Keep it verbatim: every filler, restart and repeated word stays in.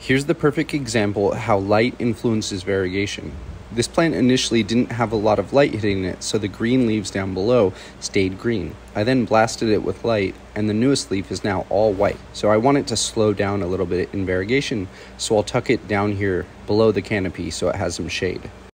Here's the perfect example how light influences variegation. This plant initially didn't have a lot of light hitting it, so the green leaves down below stayed green. I then blasted it with light, and the newest leaf is now all white. So I want it to slow down a little bit in variegation, so I'll tuck it down here below the canopy so it has some shade.